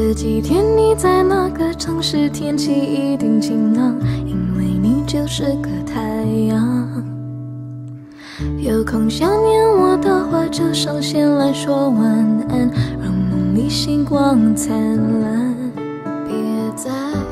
这几天你在哪个城市？天气一定晴朗，因为你就是个太阳。有空想念我的话，就上线来说晚安，让梦里星光灿烂。别再